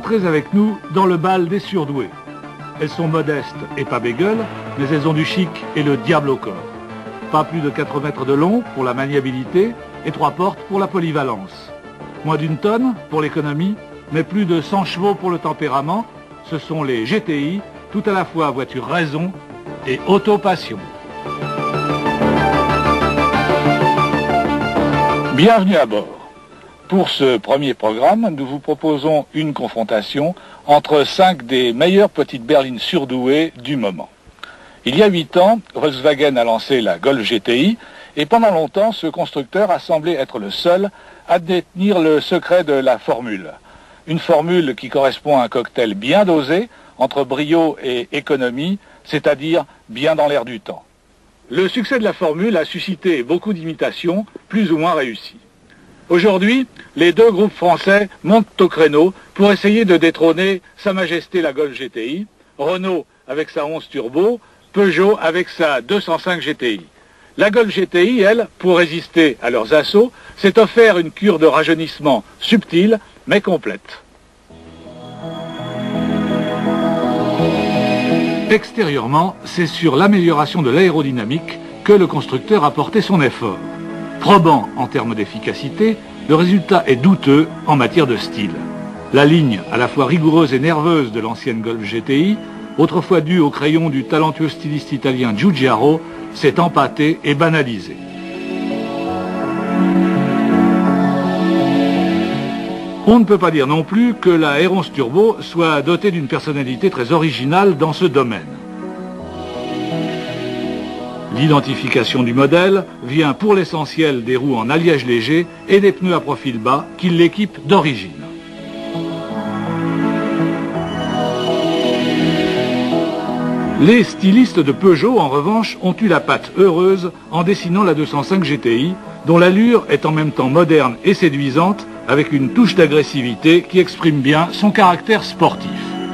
Entrez avec nous dans le bal des surdoués. Elles sont modestes et pas bégueules, mais elles ont du chic et le diable au corps. Pas plus de 4 mètres de long pour la maniabilité et 3 portes pour la polyvalence. Moins d'1 tonne pour l'économie, mais plus de 100 chevaux pour le tempérament. Ce sont les GTI, tout à la fois voiture raison et auto-passion. Bienvenue à bord. Pour ce premier programme, nous vous proposons une confrontation entre 5 des meilleures petites berlines surdouées du moment. Il y a 8 ans, Volkswagen a lancé la Golf GTI et pendant longtemps, ce constructeur a semblé être le seul à détenir le secret de la formule. Une formule qui correspond à un cocktail bien dosé entre brio et économie, c'est-à-dire bien dans l'air du temps. Le succès de la formule a suscité beaucoup d'imitations, plus ou moins réussies. Aujourd'hui, les deux groupes français montent au créneau pour essayer de détrôner Sa Majesté la Golf GTI, Renault avec sa 11 Turbo, Peugeot avec sa 205 GTI. La Golf GTI, elle, pour résister à leurs assauts, s'est offert une cure de rajeunissement subtile mais complète. Extérieurement, c'est sur l'amélioration de l'aérodynamique que le constructeur a porté son effort. Probant en termes d'efficacité, le résultat est douteux en matière de style. La ligne à la fois rigoureuse et nerveuse de l'ancienne Golf GTI, autrefois due au crayon du talentueux styliste italien Giugiaro, s'est empâtée et banalisée. On ne peut pas dire non plus que la R11 Turbo soit dotée d'une personnalité très originale dans ce domaine. L'identification du modèle vient pour l'essentiel des roues en alliage léger et des pneus à profil bas qui l'équipent d'origine. Les stylistes de Peugeot, en revanche, ont eu la patte heureuse en dessinant la 205 GTI, dont l'allure est en même temps moderne et séduisante, avec une touche d'agressivité qui exprime bien son caractère sportif.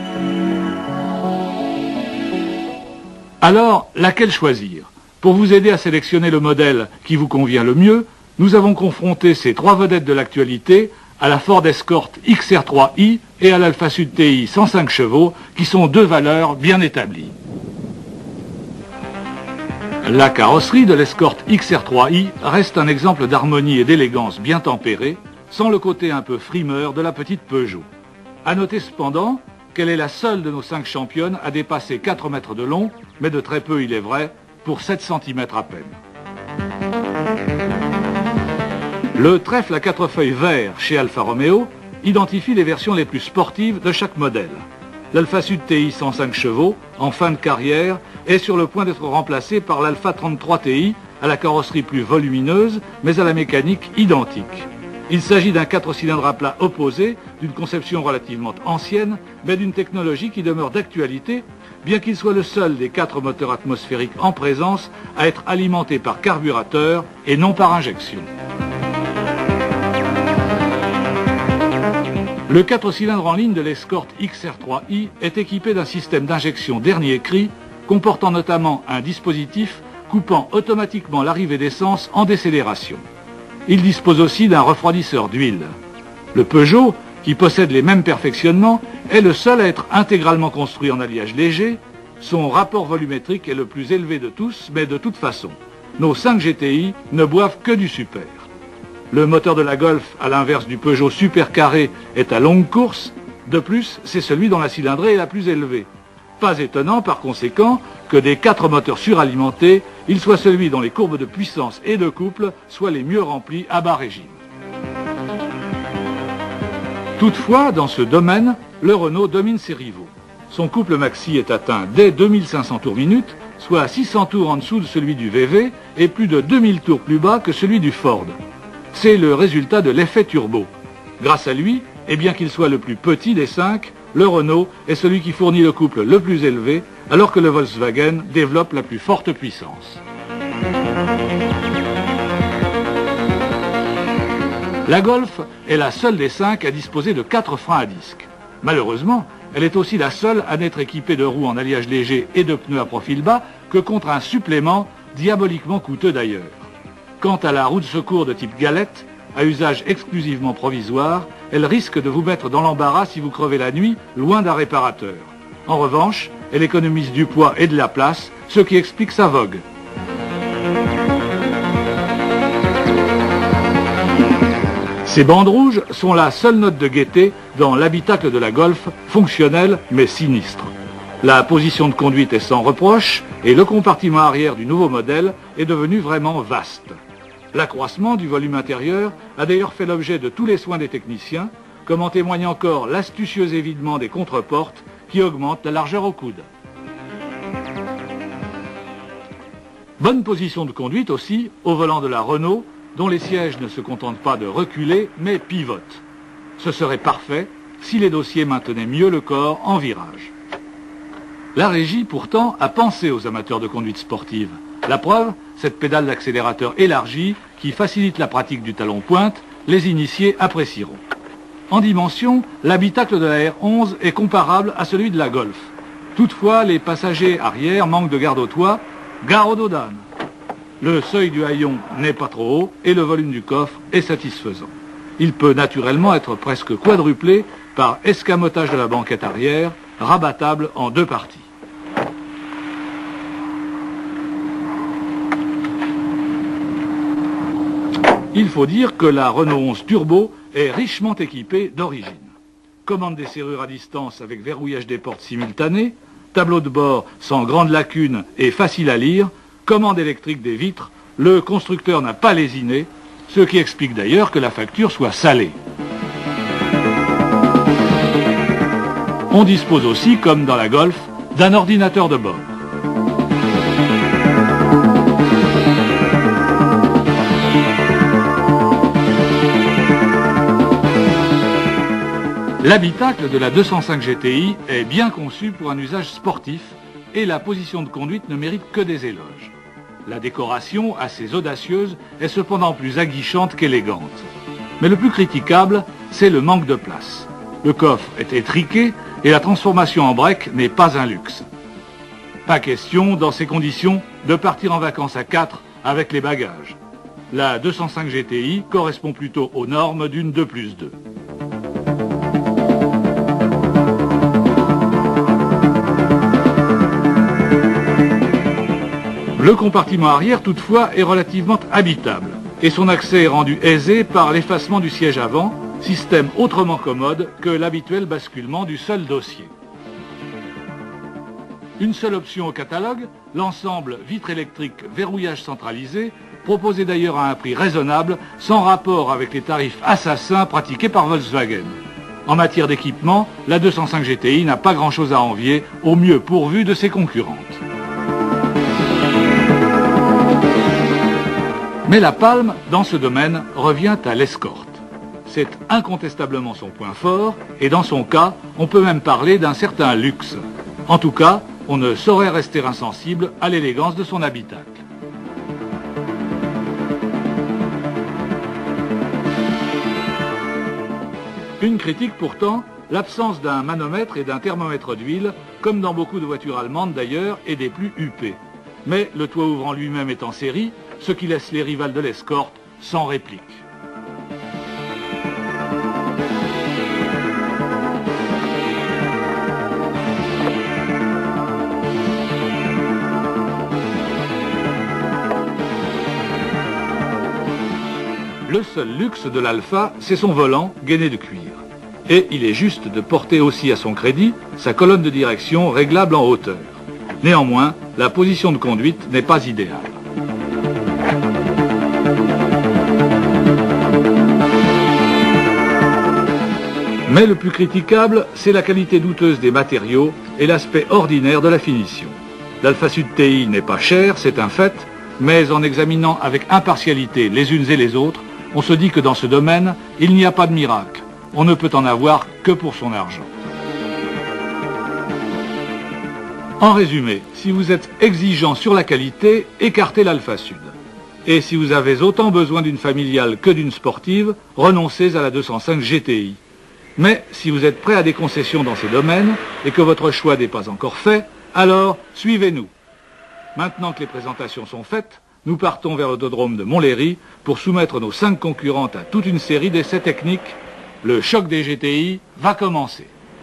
Alors, laquelle choisir ? Pour vous aider à sélectionner le modèle qui vous convient le mieux, nous avons confronté ces 3 vedettes de l'actualité à la Ford Escort XR3i et à l'Alfa Sud TI 105 chevaux, qui sont 2 valeurs bien établies. La carrosserie de l'Escort XR3i reste un exemple d'harmonie et d'élégance bien tempérée, sans le côté un peu frimeur de la petite Peugeot. À noter cependant qu'elle est la seule de nos 5 championnes à dépasser 4 mètres de long, mais de très peu il est vrai, pour 7 cm à peine. Le trèfle à 4 feuilles vert chez Alfa Romeo identifie les versions les plus sportives de chaque modèle. L'Alfa Sud TI 105 chevaux, en fin de carrière, est sur le point d'être remplacé par l'Alfa 33 TI, à la carrosserie plus volumineuse, mais à la mécanique identique. Il s'agit d'un 4 cylindres à plat opposé, d'une conception relativement ancienne, mais d'une technologie qui demeure d'actualité, bien qu'il soit le seul des 4 moteurs atmosphériques en présence à être alimenté par carburateur et non par injection. Le 4 cylindres en ligne de l'Escort XR3i est équipé d'un système d'injection dernier cri, comportant notamment un dispositif coupant automatiquement l'arrivée d'essence en décélération. Il dispose aussi d'un refroidisseur d'huile. Le Peugeot, qui possède les mêmes perfectionnements, est le seul à être intégralement construit en alliage léger. Son rapport volumétrique est le plus élevé de tous, mais de toute façon, nos 5 GTI ne boivent que du super. Le moteur de la Golf, à l'inverse du Peugeot super carré, est à longue course. De plus, c'est celui dont la cylindrée est la plus élevée. Pas étonnant, par conséquent, que des 4 moteurs suralimentés, il soit celui dont les courbes de puissance et de couple soient les mieux remplies à bas régime. Toutefois, dans ce domaine, le Renault domine ses rivaux. Son couple maxi est atteint dès 2500 tours minute, soit 600 tours en dessous de celui du VV et plus de 2000 tours plus bas que celui du Ford. C'est le résultat de l'effet turbo. Grâce à lui, et bien qu'il soit le plus petit des 5, le Renault est celui qui fournit le couple le plus élevé, alors que le Volkswagen développe la plus forte puissance. La Golf est la seule des 5 à disposer de 4 freins à disque. Malheureusement, elle est aussi la seule à n'être équipée de roues en alliage léger et de pneus à profil bas que contre un supplément diaboliquement coûteux d'ailleurs. Quant à la roue de secours de type galette, à usage exclusivement provisoire, elle risque de vous mettre dans l'embarras si vous crevez la nuit, loin d'un réparateur. En revanche, elle économise du poids et de la place, ce qui explique sa vogue. Ces bandes rouges sont la seule note de gaieté dans l'habitacle de la Golf, fonctionnel mais sinistre. La position de conduite est sans reproche et le compartiment arrière du nouveau modèle est devenu vraiment vaste. L'accroissement du volume intérieur a d'ailleurs fait l'objet de tous les soins des techniciens, comme en témoigne encore l'astucieux évidement des contreportes qui augmente la largeur au coude. Bonne position de conduite aussi au volant de la Renault, dont les sièges ne se contentent pas de reculer mais pivotent. Ce serait parfait si les dossiers maintenaient mieux le corps en virage. La régie, pourtant, a pensé aux amateurs de conduite sportive. La preuve, cette pédale d'accélérateur élargie qui facilite la pratique du talon pointe, les initiés apprécieront. En dimension, l'habitacle de la R11 est comparable à celui de la Golf. Toutefois, les passagers arrière manquent de garde au toit, gare aux dodanes. Le seuil du haillon n'est pas trop haut et le volume du coffre est satisfaisant. Il peut naturellement être presque quadruplé par escamotage de la banquette arrière, rabattable en deux parties. Il faut dire que la Renault 11 Turbo est richement équipée d'origine. Commande des serrures à distance avec verrouillage des portes simultanées, tableau de bord sans grande lacune et facile à lire, commande électrique des vitres, le constructeur n'a pas lésiné, ce qui explique d'ailleurs que la facture soit salée. On dispose aussi, comme dans la Golf, d'un ordinateur de bord. L'habitacle de la 205 GTI est bien conçu pour un usage sportif et la position de conduite ne mérite que des éloges. La décoration, assez audacieuse, est cependant plus aguichante qu'élégante. Mais le plus critiquable, c'est le manque de place. Le coffre est étriqué et la transformation en break n'est pas un luxe. Pas question, dans ces conditions, de partir en vacances à 4 avec les bagages. La 205 GTI correspond plutôt aux normes d'une 2+2. Le compartiment arrière, toutefois, est relativement habitable et son accès est rendu aisé par l'effacement du siège avant, système autrement commode que l'habituel basculement du seul dossier. Une seule option au catalogue, l'ensemble vitre électrique verrouillage centralisé, proposé d'ailleurs à un prix raisonnable, sans rapport avec les tarifs assassins pratiqués par Volkswagen. En matière d'équipement, la 205 GTI n'a pas grand-chose à envier au mieux pourvu de ses concurrentes. Mais la palme, dans ce domaine, revient à l'Escort. C'est incontestablement son point fort, et dans son cas, on peut même parler d'un certain luxe. En tout cas, on ne saurait rester insensible à l'élégance de son habitacle. Une critique pourtant, l'absence d'un manomètre et d'un thermomètre d'huile, comme dans beaucoup de voitures allemandes d'ailleurs, et des plus huppées. Mais le toit ouvrant lui-même est en série, ce qui laisse les rivales de l'Escort sans réplique. Le seul luxe de l'Alfa, c'est son volant gainé de cuir. Et il est juste de porter aussi à son crédit sa colonne de direction réglable en hauteur. Néanmoins, la position de conduite n'est pas idéale. Mais le plus critiquable, c'est la qualité douteuse des matériaux et l'aspect ordinaire de la finition. L'Alfa Sud TI n'est pas cher, c'est un fait, mais en examinant avec impartialité les unes et les autres, on se dit que dans ce domaine, il n'y a pas de miracle. On ne peut en avoir que pour son argent. En résumé, si vous êtes exigeant sur la qualité, écartez l'Alfa Sud. Et si vous avez autant besoin d'une familiale que d'une sportive, renoncez à la 205 GTI. Mais si vous êtes prêt à des concessions dans ces domaines et que votre choix n'est pas encore fait, alors suivez-nous. Maintenant que les présentations sont faites, nous partons vers l'autodrome de Montlhéry pour soumettre nos 5 concurrentes à toute une série d'essais techniques. Le choc des GTI va commencer.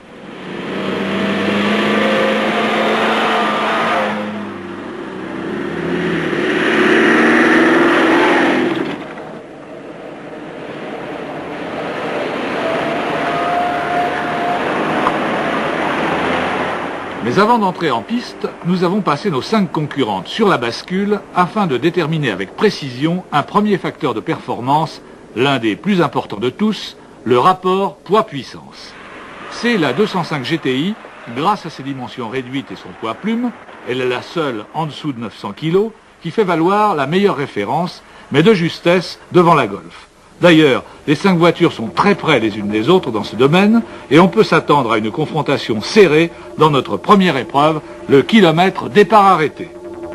Mais avant d'entrer en piste, nous avons passé nos 5 concurrentes sur la bascule afin de déterminer avec précision un premier facteur de performance, l'un des plus importants de tous, le rapport poids-puissance. C'est la 205 GTI, grâce à ses dimensions réduites et son poids plume, elle est la seule en dessous de 900 kg, qui fait valoir la meilleure référence, mais de justesse devant la Golf. D'ailleurs, les 5 voitures sont très près les unes des autres dans ce domaine et on peut s'attendre à une confrontation serrée dans notre première épreuve, le kilomètre départ arrêté.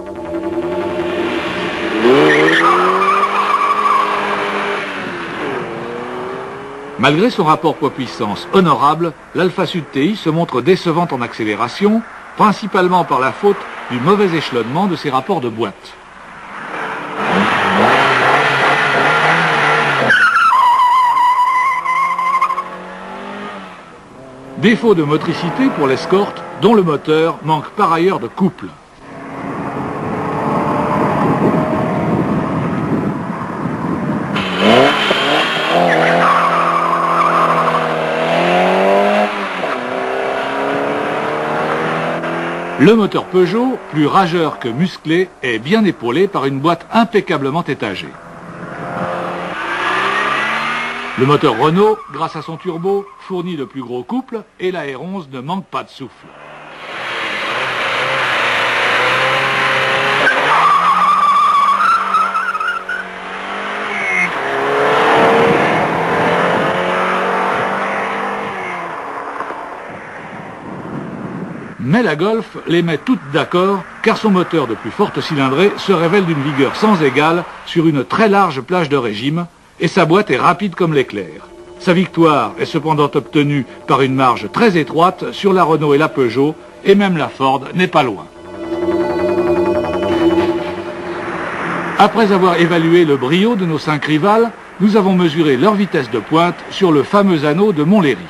Malgré son rapport poids-puissance honorable, l'Alfa Sud TI se montre décevante en accélération, principalement par la faute du mauvais échelonnement de ses rapports de boîte. Défaut de motricité pour l'Escort, dont le moteur manque par ailleurs de couple. Le moteur Peugeot, plus rageur que musclé, est bien épaulé par une boîte impeccablement étagée. Le moteur Renault, grâce à son turbo, fournit le plus gros couple et la R11 ne manque pas de souffle. Mais la Golf les met toutes d'accord car son moteur de plus forte cylindrée se révèle d'une vigueur sans égale sur une très large plage de régime et sa boîte est rapide comme l'éclair. Sa victoire est cependant obtenue par une marge très étroite sur la Renault et la Peugeot et même la Ford n'est pas loin. Après avoir évalué le brio de nos 5 rivales, nous avons mesuré leur vitesse de pointe sur le fameux anneau de Montlhéry.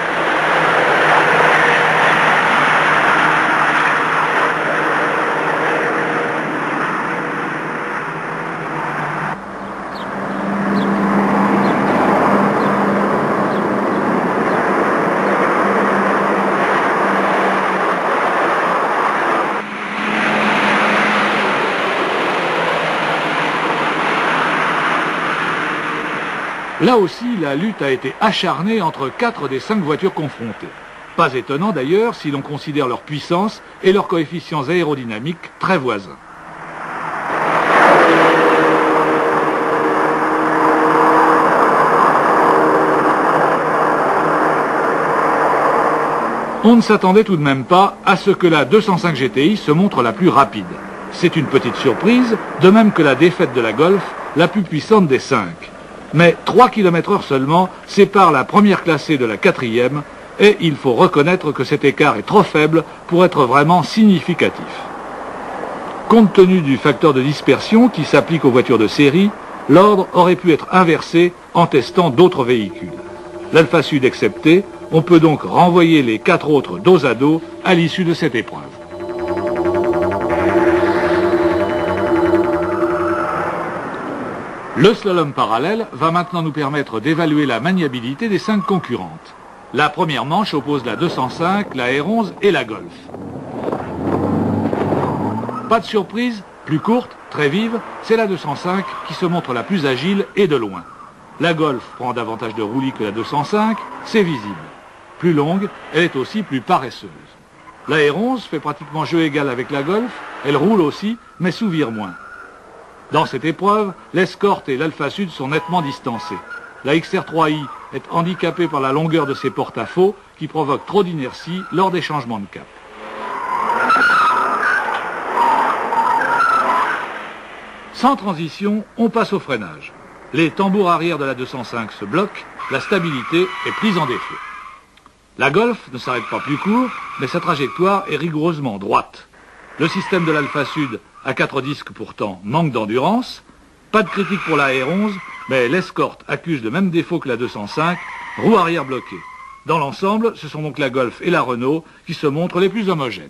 Là aussi, la lutte a été acharnée entre 4 des 5 voitures confrontées. Pas étonnant d'ailleurs si l'on considère leur puissance et leurs coefficients aérodynamiques très voisins. On ne s'attendait tout de même pas à ce que la 205 GTI se montre la plus rapide. C'est une petite surprise, de même que la défaite de la Golf, la plus puissante des 5. Mais 3 km/h seulement séparent la première classée de la 4e et il faut reconnaître que cet écart est trop faible pour être vraiment significatif. Compte tenu du facteur de dispersion qui s'applique aux voitures de série, l'ordre aurait pu être inversé en testant d'autres véhicules. L'Alfa Sud excepté, on peut donc renvoyer les 4 autres dos à dos à l'issue de cette épreuve. Le slalom parallèle va maintenant nous permettre d'évaluer la maniabilité des 5 concurrentes. La première manche oppose la 205, la R11 et la Golf. Pas de surprise, plus courte, très vive, c'est la 205 qui se montre la plus agile et de loin. La Golf prend davantage de roulis que la 205, c'est visible. Plus longue, elle est aussi plus paresseuse. La R11 fait pratiquement jeu égal avec la Golf, elle roule aussi, mais sous-vire moins. Dans cette épreuve, l'Escort et l'Alfa Sud sont nettement distancés. La XR3i est handicapée par la longueur de ses porte-à-faux qui provoquent trop d'inertie lors des changements de cap. Sans transition, on passe au freinage. Les tambours arrière de la 205 se bloquent, la stabilité est prise en défaut. La Golf ne s'arrête pas plus court, mais sa trajectoire est rigoureusement droite. Le système de l'Alfa Sud à 4 disques pourtant manque d'endurance. Pas de critique pour la R11, mais l'Escort accuse le même défaut que la 205, roue arrière bloquée. Dans l'ensemble, ce sont donc la Golf et la Renault qui se montrent les plus homogènes.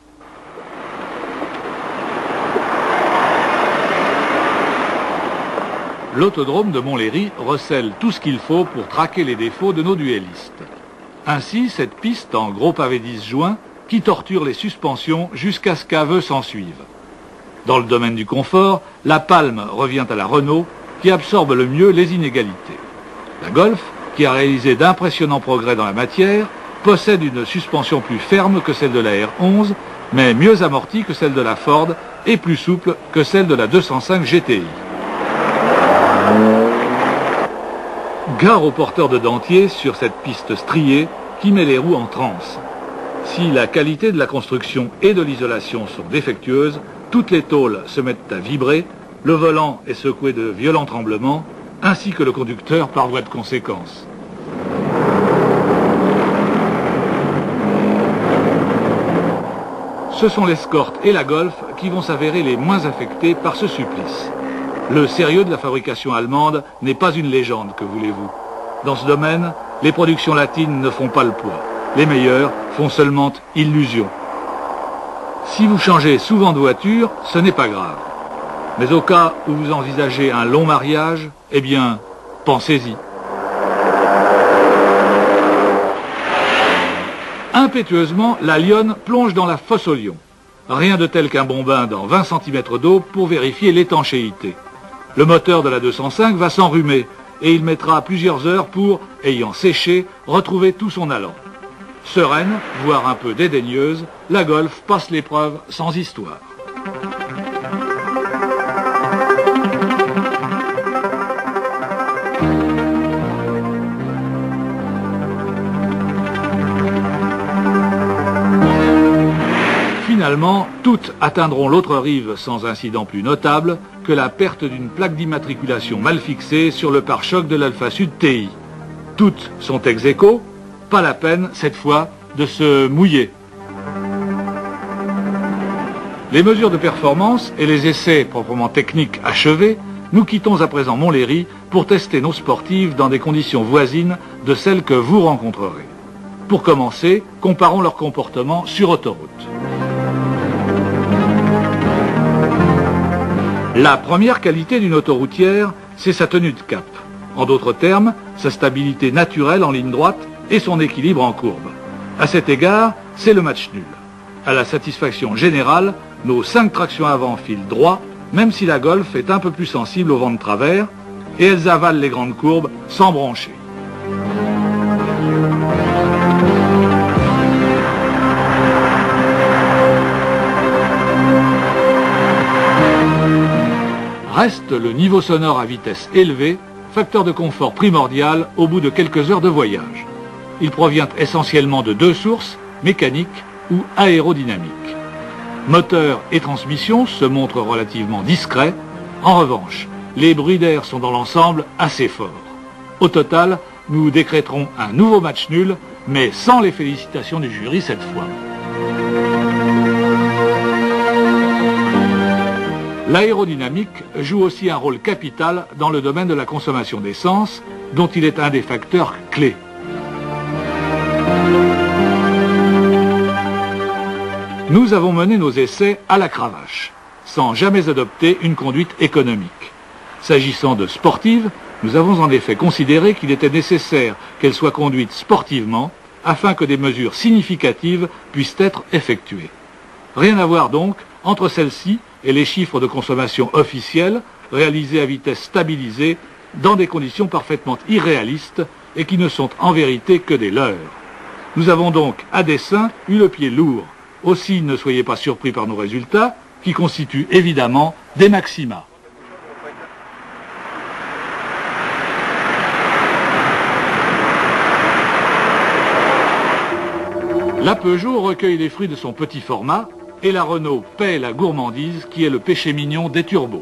L'autodrome de Montlhéry recèle tout ce qu'il faut pour traquer les défauts de nos duellistes. Ainsi, cette piste en gros pavé disjoint qui torture les suspensions jusqu'à ce qu'aveu s'ensuive. Dans le domaine du confort, la palme revient à la Renault qui absorbe le mieux les inégalités. La Golf, qui a réalisé d'impressionnants progrès dans la matière, possède une suspension plus ferme que celle de la R11, mais mieux amortie que celle de la Ford et plus souple que celle de la 205 GTI. Gare aux porteurs de dentier sur cette piste striée qui met les roues en transe. Si la qualité de la construction et de l'isolation sont défectueuses, toutes les tôles se mettent à vibrer, le volant est secoué de violents tremblements, ainsi que le conducteur par voie de conséquence. Ce sont l'Escort et la Golf qui vont s'avérer les moins affectés par ce supplice. Le sérieux de la fabrication allemande n'est pas une légende, que voulez-vous. Dans ce domaine, les productions latines ne font pas le poids. Les meilleures font seulement illusion. Si vous changez souvent de voiture, ce n'est pas grave. Mais au cas où vous envisagez un long mariage, eh bien, pensez-y. Impétueusement, la lionne plonge dans la fosse au lion. Rien de tel qu'un bon bain dans 20 cm d'eau pour vérifier l'étanchéité. Le moteur de la 205 va s'enrhumer et il mettra plusieurs heures pour, ayant séché, retrouver tout son allant. Sereine, voire un peu dédaigneuse, la Golf passe l'épreuve sans histoire. Finalement, toutes atteindront l'autre rive sans incident plus notable que la perte d'une plaque d'immatriculation mal fixée sur le pare-choc de l'Alfa Sud TI. Toutes sont ex aequo, pas la peine, cette fois, de se mouiller. Les mesures de performance et les essais proprement techniques achevés, nous quittons à présent Montlhéry pour tester nos sportives dans des conditions voisines de celles que vous rencontrerez. Pour commencer, comparons leur comportement sur autoroute. La première qualité d'une autoroutière, c'est sa tenue de cap. En d'autres termes, sa stabilité naturelle en ligne droite et son équilibre en courbe. À cet égard, c'est le match nul. À la satisfaction générale, nos 5 tractions avant filent droit, même si la Golf est un peu plus sensible au vent de travers, et elles avalent les grandes courbes sans broncher. Reste le niveau sonore à vitesse élevée, facteur de confort primordial au bout de quelques heures de voyage. Il provient essentiellement de 2 sources, mécaniques ou aérodynamiques. Moteur et transmission se montrent relativement discrets. En revanche, les bruits d'air sont dans l'ensemble assez forts. Au total, nous décréterons un nouveau match nul, mais sans les félicitations du jury cette fois. L'aérodynamique joue aussi un rôle capital dans le domaine de la consommation d'essence, dont il est un des facteurs clés. Nous avons mené nos essais à la cravache, sans jamais adopter une conduite économique. S'agissant de sportives, nous avons en effet considéré qu'il était nécessaire qu'elles soient conduites sportivement, afin que des mesures significatives puissent être effectuées. Rien à voir donc entre celles-ci et les chiffres de consommation officiels réalisés à vitesse stabilisée dans des conditions parfaitement irréalistes et qui ne sont en vérité que des leurres. Nous avons donc à dessein eu le pied lourd. Aussi ne soyez pas surpris par nos résultats qui constituent évidemment des maxima. La Peugeot recueille les fruits de son petit format et la Renault paie la gourmandise qui est le péché mignon des turbos.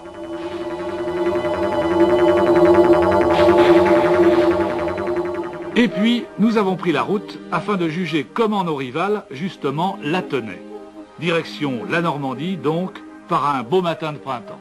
Et puis, nous avons pris la route afin de juger comment nos rivales, justement, la tenaient. Direction la Normandie, donc, par un beau matin de printemps.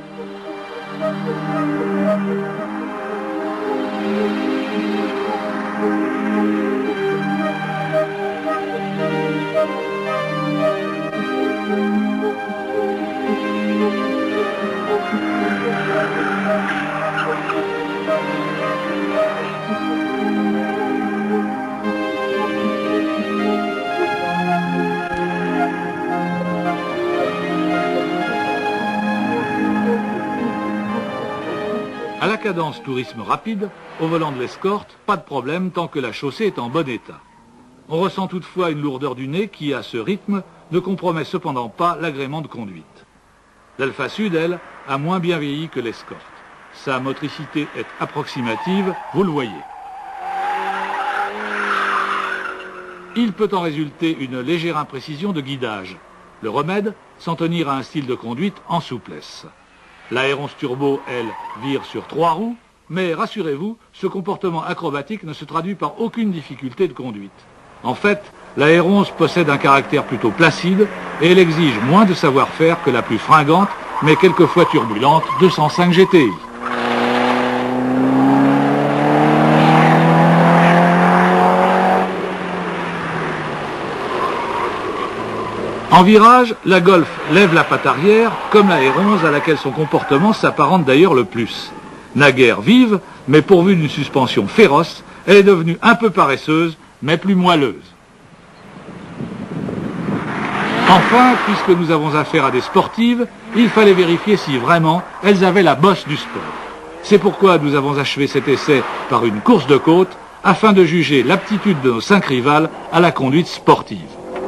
À la cadence tourisme rapide, au volant de l'escorte, pas de problème tant que la chaussée est en bon état. On ressent toutefois une lourdeur du nez qui, à ce rythme, ne compromet cependant pas l'agrément de conduite. L'Alpha Sud, elle, a moins bien vieilli que l'escorte. Sa motricité est approximative, vous le voyez. Il peut en résulter une légère imprécision de guidage. Le remède, s'en tenir à un style de conduite en souplesse. La R11 Turbo, elle, vire sur 3 roues, mais rassurez-vous, ce comportement acrobatique ne se traduit par aucune difficulté de conduite. En fait, la R11 possède un caractère plutôt placide et elle exige moins de savoir-faire que la plus fringante, mais quelquefois turbulente, 205 GTI. En virage, la Golf lève la patte arrière, comme la R11 à laquelle son comportement s'apparente d'ailleurs le plus. Naguère vive, mais pourvue d'une suspension féroce, elle est devenue un peu paresseuse, mais plus moelleuse. Enfin, puisque nous avons affaire à des sportives, il fallait vérifier si vraiment elles avaient la bosse du sport. C'est pourquoi nous avons achevé cet essai par une course de côte, afin de juger l'aptitude de nos 5 rivales à la conduite sportive.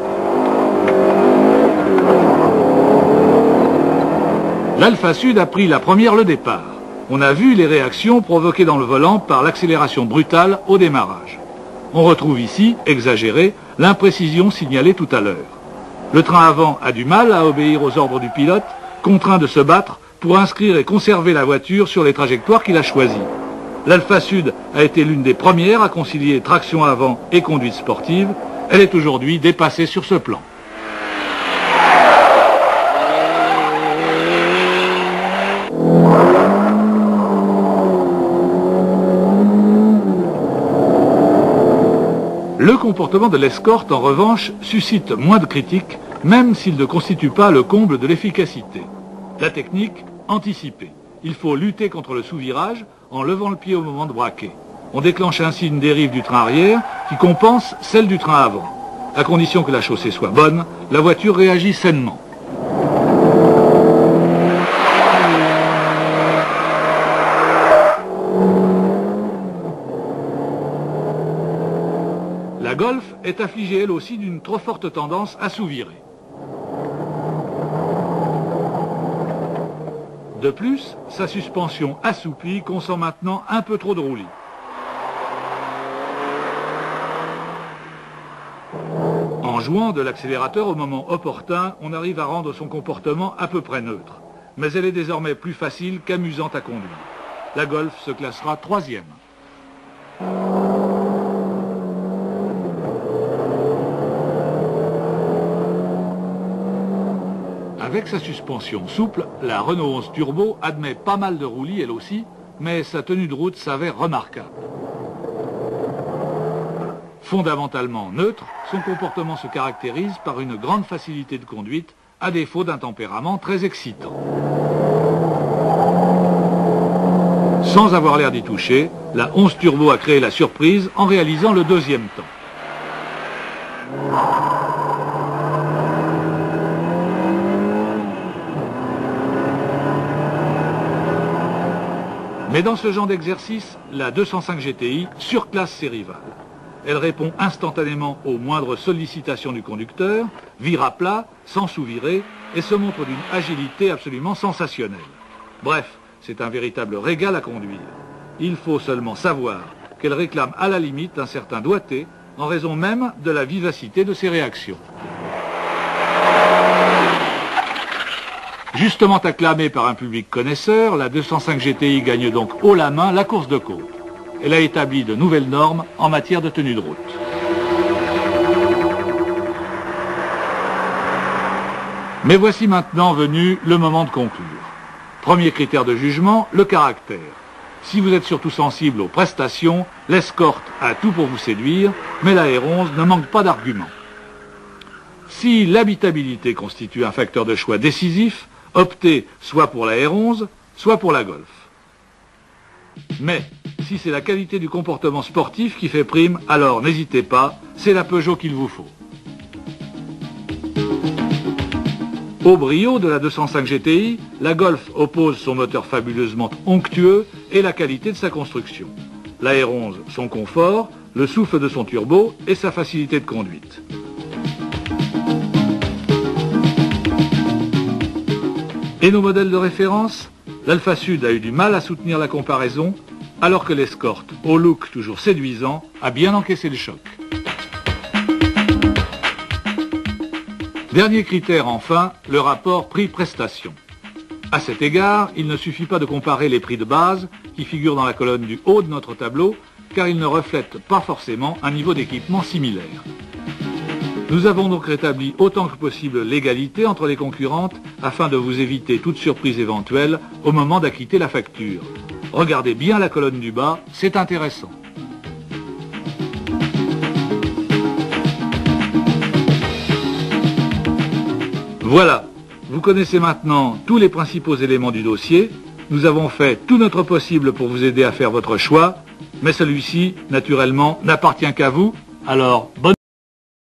L'Alpha Sud a pris la première le départ. On a vu les réactions provoquées dans le volant par l'accélération brutale au démarrage. On retrouve ici, exagéré, l'imprécision signalée tout à l'heure. Le train avant a du mal à obéir aux ordres du pilote, contraint de se battre pour inscrire et conserver la voiture sur les trajectoires qu'il a choisies. L'Alpha Sud a été l'une des premières à concilier traction avant et conduite sportive. Elle est aujourd'hui dépassée sur ce plan. Le comportement de l'escorte, en revanche, suscite moins de critiques, même s'il ne constitue pas le comble de l'efficacité. La technique, anticiper. Il faut lutter contre le sous-virage en levant le pied au moment de braquer. On déclenche ainsi une dérive du train arrière qui compense celle du train avant. À condition que la chaussée soit bonne, la voiture réagit sainement. La Golf est affligée elle aussi d'une trop forte tendance à sous-virer. De plus, sa suspension assouplie consent maintenant un peu trop de roulis. En jouant de l'accélérateur au moment opportun, on arrive à rendre son comportement à peu près neutre. Mais elle est désormais plus facile qu'amusante à conduire. La Golf se classera 3e. Avec sa suspension souple, la Renault 11 Turbo admet pas mal de roulis elle aussi, mais sa tenue de route s'avère remarquable. Fondamentalement neutre, son comportement se caractérise par une grande facilité de conduite, à défaut d'un tempérament très excitant. Sans avoir l'air d'y toucher, la 11 Turbo a créé la surprise en réalisant le 2e temps. Mais dans ce genre d'exercice, la 205 GTI surclasse ses rivales. Elle répond instantanément aux moindres sollicitations du conducteur, vire à plat, sans sous-virer, et se montre d'une agilité absolument sensationnelle. Bref, c'est un véritable régal à conduire. Il faut seulement savoir qu'elle réclame à la limite un certain doigté, en raison même de la vivacité de ses réactions. Justement acclamée par un public connaisseur, la 205 GTI gagne donc haut la main la course de côte. Elle a établi de nouvelles normes en matière de tenue de route. Mais voici maintenant venu le moment de conclure. Premier critère de jugement, le caractère. Si vous êtes surtout sensible aux prestations, l'escorte a tout pour vous séduire, mais la R11 ne manque pas d'arguments. Si l'habitabilité constitue un facteur de choix décisif, optez soit pour la R11, soit pour la Golf. Mais si c'est la qualité du comportement sportif qui fait prime, alors n'hésitez pas, c'est la Peugeot qu'il vous faut. Au brio de la 205 GTI, la Golf oppose son moteur fabuleusement onctueux et la qualité de sa construction. La R11, son confort, le souffle de son turbo et sa facilité de conduite. Et nos modèles de référence? L'Alfa Sud a eu du mal à soutenir la comparaison, alors que l'Escort, au look toujours séduisant, a bien encaissé le choc. Dernier critère enfin, le rapport prix-prestation. À cet égard, il ne suffit pas de comparer les prix de base qui figurent dans la colonne du haut de notre tableau, car ils ne reflètent pas forcément un niveau d'équipement similaire. Nous avons donc rétabli autant que possible l'égalité entre les concurrentes afin de vous éviter toute surprise éventuelle au moment d'acquitter la facture. Regardez bien la colonne du bas, c'est intéressant. Voilà, vous connaissez maintenant tous les principaux éléments du dossier. Nous avons fait tout notre possible pour vous aider à faire votre choix, mais celui-ci, naturellement, n'appartient qu'à vous. Alors, bonne